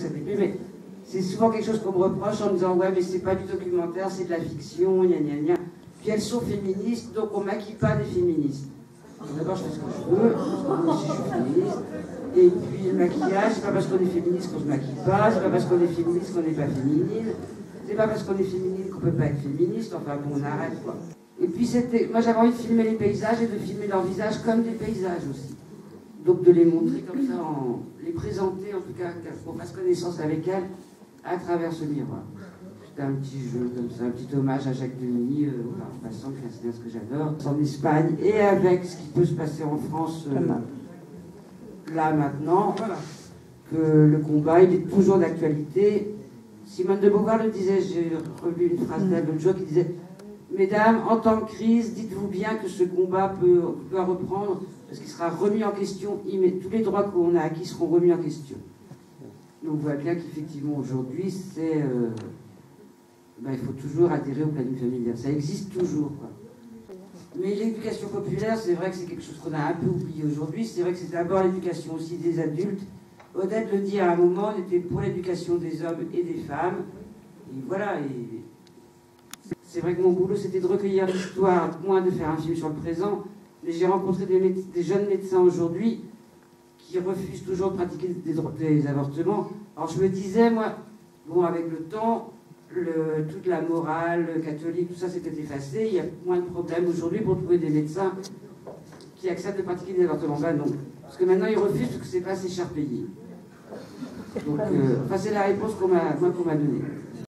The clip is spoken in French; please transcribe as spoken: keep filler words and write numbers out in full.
ça fait plus, mais c'est souvent quelque chose qu'on me reproche en me disant ouais mais c'est pas du documentaire, c'est de la fiction, gna gna gna. Puis elles sont féministes, donc on maquille pas des féministes. D'abord je fais ce que je veux, moi aussi je suis féministe. Et puis le maquillage, c'est pas parce qu'on est féministe qu'on se maquille pas, c'est pas parce qu'on est féministe qu'on n'est pas féminine, c'est pas parce qu'on est féminine qu'on peut pas être féministe, enfin bon on arrête quoi. Et puis c'était, moi j'avais envie de filmer les paysages et de filmer leurs visages comme des paysages aussi. Donc de les montrer comme ça, en, les présenter en tout cas, qu'on fasse connaissance avec elles à travers ce miroir. C'était un petit jeu comme ça, un petit hommage à Jacques Demy, euh, voilà, en passant, qui est un cinéaste que j'adore, en Espagne, et avec ce qui peut se passer en France euh, là maintenant, voilà. Que le combat il est toujours d'actualité. Simone de Beauvoir le disait, j'ai relu une phrase d'elle l'autre jour qui disait « Mesdames, en temps de crise, dites-vous bien que ce combat peut, peut reprendre parce qu'il sera remis en question, tous les droits qu'on a acquis seront remis en question. » Donc on voit bien qu'effectivement aujourd'hui, c'est, euh, ben, il faut toujours adhérer au planning familial. Ça existe toujours, quoi. Mais l'éducation populaire, c'est vrai que c'est quelque chose qu'on a un peu oublié aujourd'hui. C'est vrai que c'est d'abord l'éducation aussi des adultes. Odette le dit à un moment, on était pour l'éducation des hommes et des femmes. Et voilà. Et c'est vrai que mon boulot, c'était de recueillir l'histoire, moins de faire un film sur le présent. Mais j'ai rencontré des, des jeunes médecins aujourd'hui qui refusent toujours de pratiquer des, des avortements. Alors je me disais, moi, bon, avec le temps, le, toute la morale catholique, tout ça s'était effacé. Il y a moins de problèmes aujourd'hui pour trouver des médecins qui acceptent de pratiquer des avortements. Ben non. Parce que maintenant, ils refusent parce que c'est pas assez cher payé. Donc, euh, enfin, c'est la réponse qu'on m'a, moi, qu'on m'a donnée.